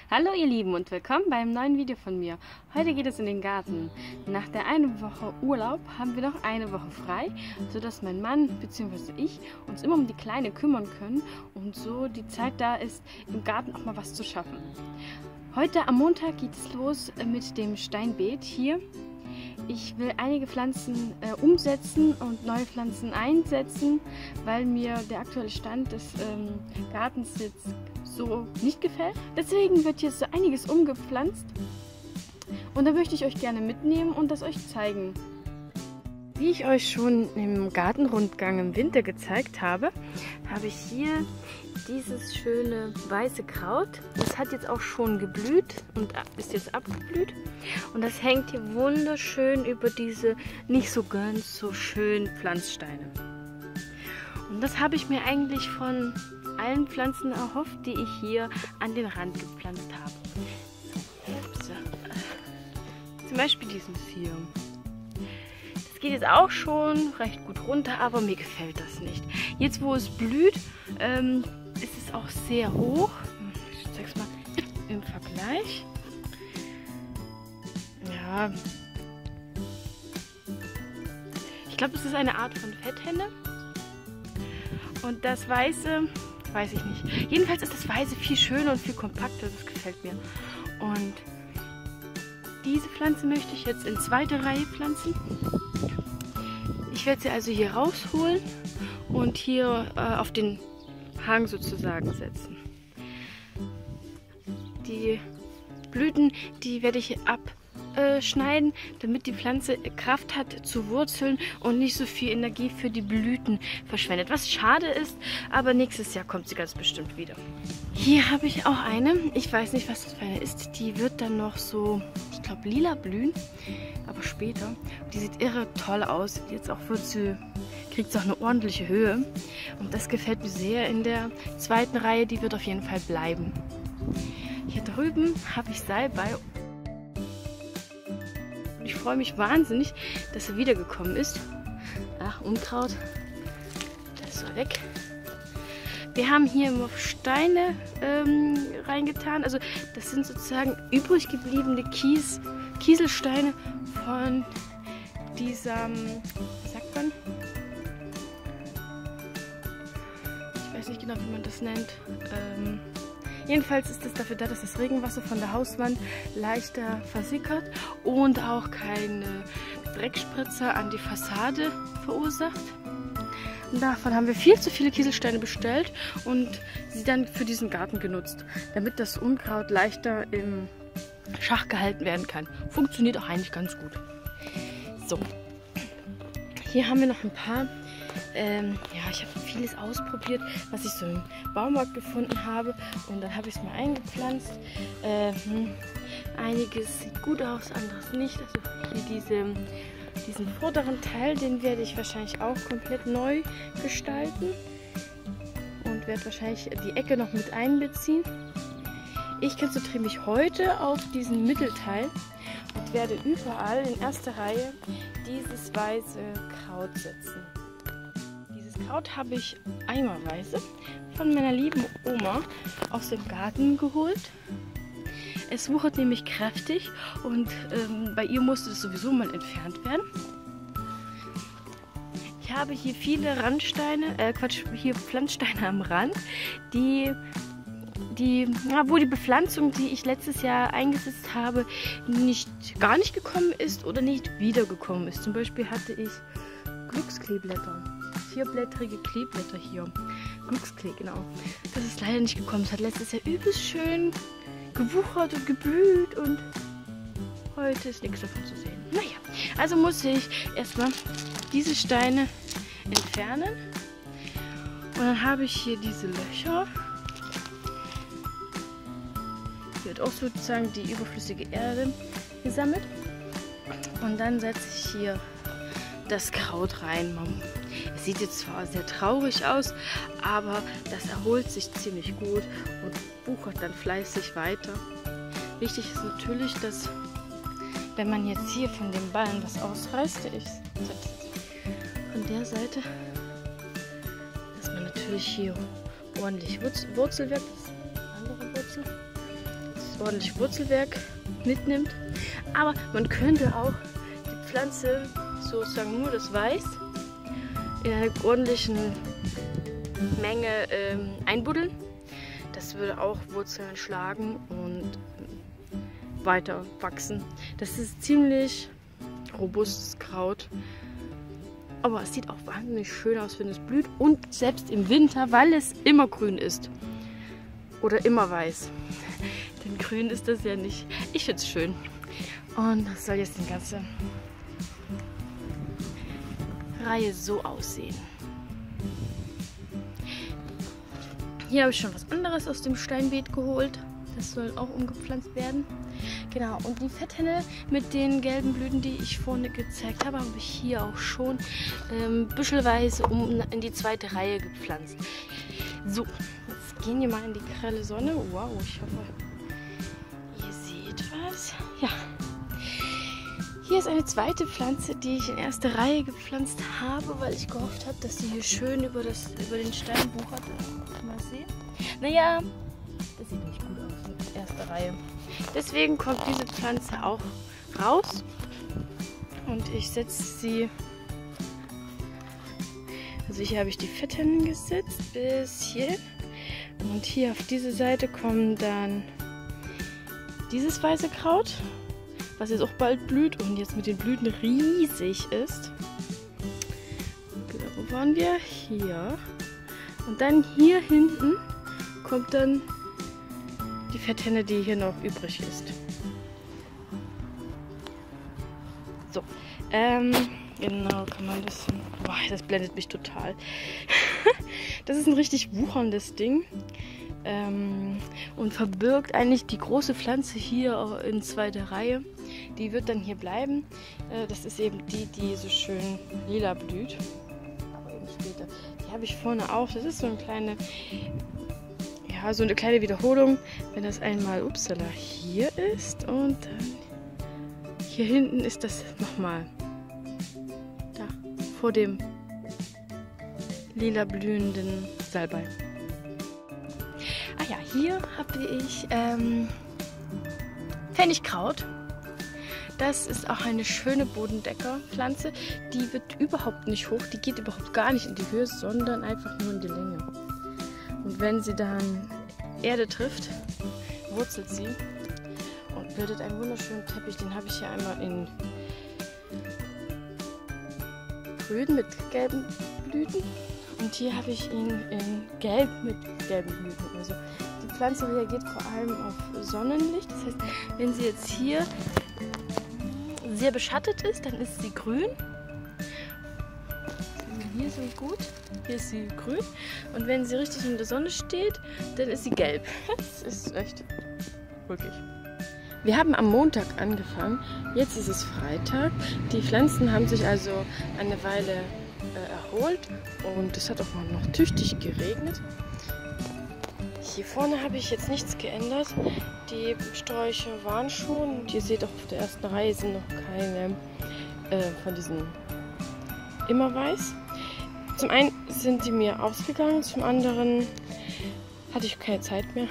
Hallo ihr Lieben und willkommen beim neuen Video von mir. Heute geht es in den Garten. Nach der einen Woche Urlaub haben wir noch eine Woche frei, sodass mein Mann bzw. ich uns immer um die Kleine kümmern können und so die Zeit da ist, im Garten auch mal was zu schaffen. Heute am Montag geht es los mit dem Steinbeet hier. Ich will einige Pflanzen umsetzen und neue Pflanzen einsetzen, weil mir der aktuelle Stand des Gartens jetzt so nicht gefällt. Deswegen wird hier so einiges umgepflanzt und da möchte ich euch gerne mitnehmen und das euch zeigen. Wie ich euch schon im Gartenrundgang im Winter gezeigt habe, habe ich hier dieses schöne weiße Kraut. Das hat jetzt auch schon geblüht und ist jetzt abgeblüht. Und das hängt hier wunderschön über diese nicht so ganz so schönen Pflanzsteine. Und das habe ich mir eigentlich von allen Pflanzen erhofft, die ich hier an den Rand gepflanzt habe. So. Zum Beispiel dieses hier. Das geht jetzt auch schon recht gut runter, aber mir gefällt das nicht. Jetzt, wo es blüht, ist es auch sehr hoch. Ich zeig's mal im Vergleich. Ja. Ich glaube, es ist eine Art von Fetthenne. Und das Weiße, weiß ich nicht. Jedenfalls ist das Weiße viel schöner und viel kompakter. Das gefällt mir. Und diese Pflanze möchte ich jetzt in zweite Reihe pflanzen. Ich werde sie also hier rausholen und hier auf den Hang sozusagen setzen. Die Blüten, die werde ich abschneiden, damit die Pflanze Kraft hat zu wurzeln und nicht so viel Energie für die Blüten verschwendet. Was schade ist, aber nächstes Jahr kommt sie ganz bestimmt wieder. Hier habe ich auch eine, ich weiß nicht, was das für eine ist, die wird dann noch so, ich glaube, lila blühen, aber später. Die sieht irre toll aus, jetzt auch kriegt sie auch eine ordentliche Höhe und das gefällt mir sehr in der zweiten Reihe, die wird auf jeden Fall bleiben. Hier drüben habe ich Salbei. Ich freue mich wahnsinnig, dass er wiedergekommen ist. Ach, Unkraut, das ist so weg. Wir haben hier immer Steine reingetan. Also das sind sozusagen übrig gebliebene Kieselsteine von dieser, was sagt man? Ich weiß nicht genau, wie man das nennt. Jedenfalls ist es dafür da, dass das Regenwasser von der Hauswand leichter versickert und auch keine Dreckspritzer an die Fassade verursacht. Und davon haben wir viel zu viele Kieselsteine bestellt und sie dann für diesen Garten genutzt, damit das Unkraut leichter im Schach gehalten werden kann. Funktioniert auch eigentlich ganz gut. So, hier haben wir noch ein paar. Ja, ich habe vieles ausprobiert, was ich so im Baumarkt gefunden habe und dann habe ich es mal eingepflanzt. Einiges sieht gut aus, anderes nicht. Also hier diesen vorderen Teil, den werde ich wahrscheinlich auch komplett neu gestalten und werde wahrscheinlich die Ecke noch mit einbeziehen. Ich konzentriere mich heute auf diesen Mittelteil und werde überall in erster Reihe dieses weiße Kraut setzen. Kraut habe ich eimerweise von meiner lieben Oma aus dem Garten geholt. Es wuchert nämlich kräftig und bei ihr musste es sowieso mal entfernt werden. Ich habe hier viele hier Pflanzsteine am Rand, wo die Bepflanzung, die ich letztes Jahr eingesetzt habe, gar nicht gekommen ist oder nicht wiedergekommen ist. Zum Beispiel hatte ich Glückskleeblätter. Vierblättrige Kleeblätter hier. Glücksklee, genau. Das ist leider nicht gekommen. Es hat letztes Jahr übelst schön gewuchert und geblüht und heute ist nichts davon zu sehen. Naja, also muss ich erstmal diese Steine entfernen. Und dann habe ich hier diese Löcher. Hier wird auch sozusagen die überflüssige Erde gesammelt. Und dann setze ich hier das Kraut rein. Es sieht jetzt zwar sehr traurig aus, aber das erholt sich ziemlich gut und wuchert dann fleißig weiter. Wichtig ist natürlich, dass wenn man jetzt hier von dem Ballen was ausreißt, von der Seite, dass man natürlich hier ordentlich Wurzelwerk, das ist eine andere Wurzel, das ordentlich Wurzelwerk mitnimmt. Aber man könnte auch die Pflanze sozusagen nur das Weiß in einer ordentlichen Menge einbuddeln. Das würde auch Wurzeln schlagen und weiter wachsen. Das ist ziemlich robustes Kraut. Aber es sieht auch wahnsinnig schön aus, wenn es blüht. Und selbst im Winter, weil es immer grün ist. Oder immer weiß. Denn grün ist das ja nicht. Ich finde es schön. Und das soll jetzt die ganze Reihe so aussehen. Hier habe ich schon was anderes aus dem Steinbeet geholt. Das soll auch umgepflanzt werden. Genau, und die Fetthenne mit den gelben Blüten, die ich vorne gezeigt habe, habe ich hier auch schon büschelweise in die zweite Reihe gepflanzt. So, jetzt gehen wir mal in die grelle Sonne. Wow, ich hoffe, ihr seht was. Ja, hier ist eine zweite Pflanze, die ich in erste Reihe gepflanzt habe, weil ich gehofft habe, dass sie hier schön über den Stein wuchert. Mal sehen. Naja, das sieht nicht gut aus in erster Reihe. Deswegen kommt diese Pflanze auch raus und ich setze sie, also hier habe ich die Fetthennen gesetzt bis hier und hier auf diese Seite kommt dann dieses weiße Kraut, was jetzt auch bald blüht und jetzt mit den Blüten riesig ist. Genau, wo waren wir? Hier. Und dann hier hinten kommt dann die Fetthenne, die hier noch übrig ist. So, genau, kann man das... Boah, das blendet mich total. Das ist ein richtig wucherndes Ding. Und verbirgt eigentlich die große Pflanze hier in zweiter Reihe. Die wird dann hier bleiben. Das ist eben die so schön lila blüht. Aber eben später. Die habe ich vorne auch. Das ist so eine kleine... Ja, so eine kleine Wiederholung, wenn das einmal, upsala, hier ist und dann hier hinten ist das nochmal da, vor dem lila blühenden Salbei. Ah ja, hier habe ich Pfennigkraut. Das ist auch eine schöne Bodendeckerpflanze. Die wird überhaupt nicht hoch, die geht überhaupt gar nicht in die Höhe, sondern einfach nur in die Länge. Und wenn sie dann Erde trifft, wurzelt sie und bildet einen wunderschönen Teppich. Den habe ich hier einmal in grün mit gelben Blüten und hier habe ich ihn in gelb mit gelben Blüten. Also die Pflanze reagiert vor allem auf Sonnenlicht. Das heißt, wenn sie jetzt hier sehr beschattet ist, dann ist sie grün. Hier ist sie gut, hier ist sie grün und wenn sie richtig in der Sonne steht, dann ist sie gelb. Das ist echt wirklich. Wir haben am Montag angefangen, jetzt ist es Freitag. Die Pflanzen haben sich also eine Weile erholt und es hat auch mal noch tüchtig geregnet. Hier vorne habe ich jetzt nichts geändert. Die Sträucher waren schon und ihr seht auch auf der ersten Reihe sind noch keine von diesen Immerweiß. Zum einen sind die mir ausgegangen, zum anderen hatte ich keine Zeit mehr.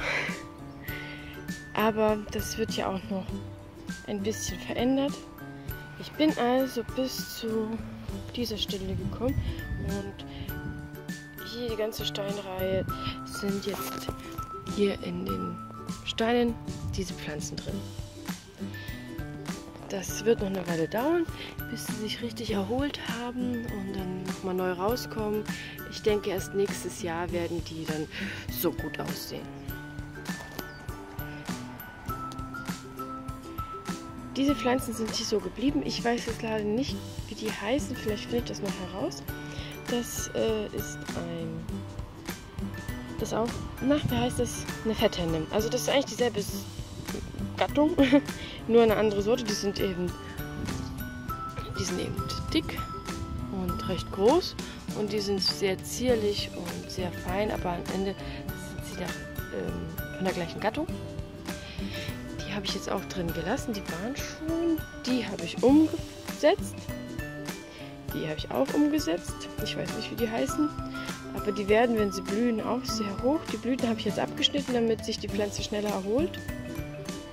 Aber das wird ja auch noch ein bisschen verändert. Ich bin also bis zu dieser Stelle gekommen und hier die ganze Steinreihe sind jetzt hier in den Steinen diese Pflanzen drin. Das wird noch eine Weile dauern, bis sie sich richtig erholt haben und dann nochmal neu rauskommen. Ich denke, erst nächstes Jahr werden die dann so gut aussehen. Diese Pflanzen sind hier so geblieben. Ich weiß jetzt leider nicht, wie die heißen. Vielleicht finde ich das noch heraus. Das ist ein... Das auch... Na, wie heißt das? Eine Fetthenne. Also das ist eigentlich dieselbe Gattung, nur eine andere Sorte. Die sind eben dick und recht groß und die sind sehr zierlich und sehr fein, aber am Ende sind sie da von der gleichen Gattung. Die habe ich jetzt auch drin gelassen, die waren schon. Die habe ich umgesetzt. Die habe ich auch umgesetzt. Ich weiß nicht, wie die heißen, aber die werden, wenn sie blühen, auch sehr hoch. Die Blüten habe ich jetzt abgeschnitten, damit sich die Pflanze schneller erholt.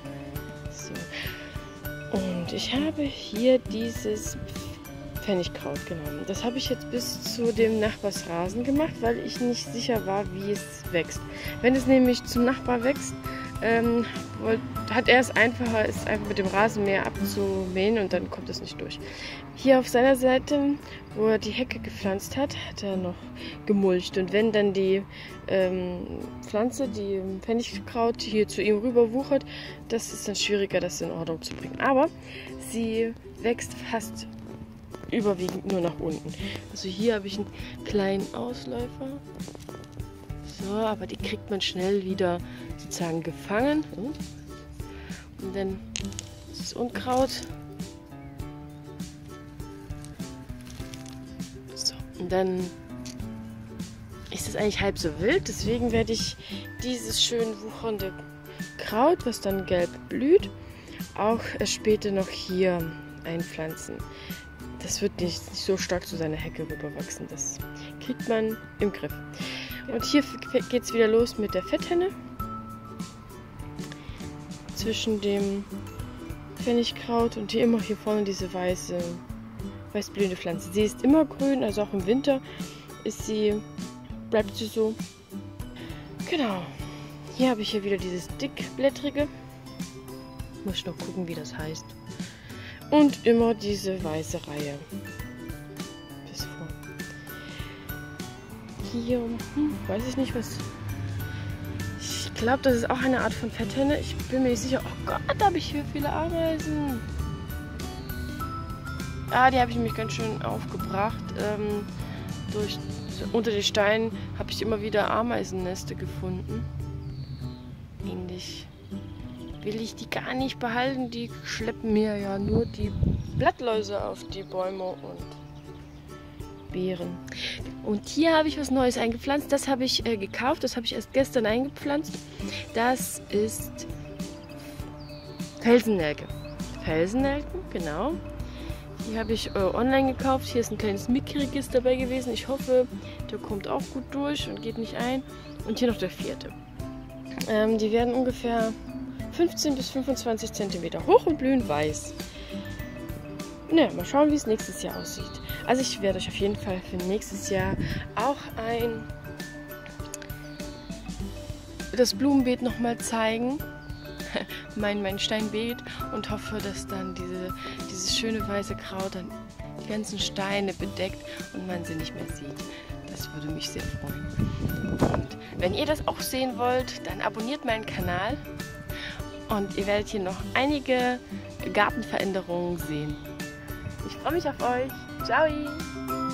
So. Und ich habe hier dieses Pfennigkraut genommen. Das habe ich jetzt bis zu dem Nachbarsrasen gemacht, weil ich nicht sicher war, wie es wächst. Wenn es nämlich zum Nachbar wächst, hat er es einfacher, es einfach mit dem Rasenmäher abzumähen und dann kommt es nicht durch. Hier auf seiner Seite, wo er die Hecke gepflanzt hat, hat er noch gemulcht. Und wenn dann die Pflanze, die Pfennigkraut, hier zu ihm rüber wuchert, das ist dann schwieriger, das in Ordnung zu bringen. Aber sie wächst fast überwiegend nur nach unten. Also hier habe ich einen kleinen Ausläufer. So, aber die kriegt man schnell wieder sozusagen gefangen. Und dann das Unkraut. So, und dann ist es eigentlich halb so wild. Deswegen werde ich dieses schön wuchernde Kraut, was dann gelb blüht, auch später noch hier einpflanzen. Das wird nicht so stark zu seiner Hecke rüberwachsen. Das kriegt man im Griff. Und hier geht es wieder los mit der Fetthenne. Zwischen dem Pfennigkraut und immer hier vorne diese weißblühende Pflanze. Sie ist immer grün, also auch im Winter bleibt sie so. Genau. Hier habe ich hier wieder dieses dickblättrige. Muss ich noch gucken, wie das heißt. Und immer diese weiße Reihe. Bis vor. Hier, weiß ich nicht was. Ich glaube, das ist auch eine Art von Fetthenne. Ich bin mir nicht sicher. Oh Gott, da habe ich hier viele Ameisen. Ah, die habe ich nämlich ganz schön aufgebracht. Unter den Steinen habe ich immer wieder Ameisenneste gefunden. Eigentlich will ich die gar nicht behalten. Die schleppen mir ja nur die Blattläuse auf die Bäume und Beeren. Und hier habe ich was Neues eingepflanzt. Das habe ich gekauft. Das habe ich erst gestern eingepflanzt. Das ist Felsennelke. Felsennelken, genau. Die habe ich online gekauft. Hier ist ein kleines mickriges dabei gewesen. Ich hoffe, der kommt auch gut durch und geht nicht ein. Und hier noch der 4. Die werden ungefähr 15 bis 25 cm hoch und blühen weiß. Ne, mal schauen, wie es nächstes Jahr aussieht. Also ich werde euch auf jeden Fall für nächstes Jahr auch das Blumenbeet nochmal zeigen. mein Steinbeet, und hoffe, dass dann dieses schöne weiße Kraut dann die ganzen Steine bedeckt und man sie nicht mehr sieht. Das würde mich sehr freuen. Und wenn ihr das auch sehen wollt, dann abonniert meinen Kanal und ihr werdet hier noch einige Gartenveränderungen sehen. Ich freue mich auf euch. Ciao!